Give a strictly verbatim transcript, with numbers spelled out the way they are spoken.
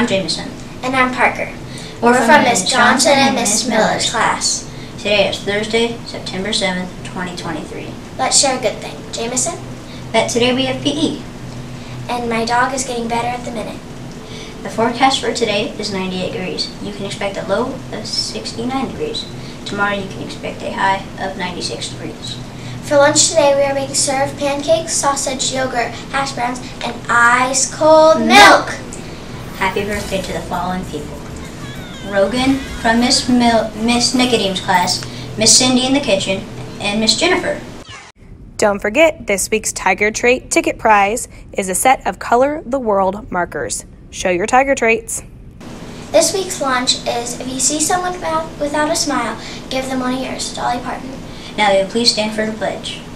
I'm Jameson. And I'm Parker. We're, We're from, from Miss Miss Johnson and Miss Miller's class. Today is Thursday, September seventh, twenty twenty-three. Let's share a good thing. Jameson? That today we have P E. And my dog is getting better at the minute. The forecast for today is ninety-eight degrees. You can expect a low of sixty-nine degrees. Tomorrow you can expect a high of ninety-six degrees. For lunch today, we are being served pancakes, sausage, yogurt, hash browns, and ice cold milk. Happy birthday to the following people: Rogan from Miss Mil Miss Nicodeme's class, Miss Cindy in the kitchen, and Miss Jennifer. Don't forget, this week's Tiger Trait ticket prize is a set of Color the World markers. Show your Tiger traits. This week's lunch is, if you see someone without, without a smile, give them one of yours. Dolly Parton. Now, please stand for the pledge.